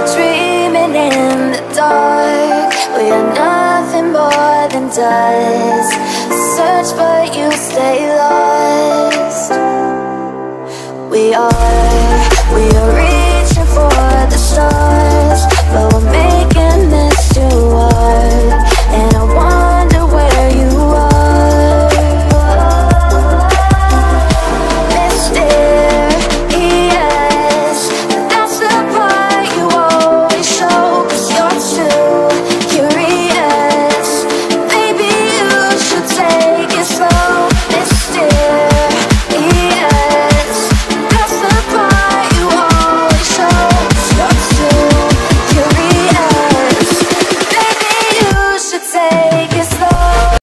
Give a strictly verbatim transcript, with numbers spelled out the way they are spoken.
dreaming in the dark. We are nothing more than dust. Search but you stay lost. We are, we are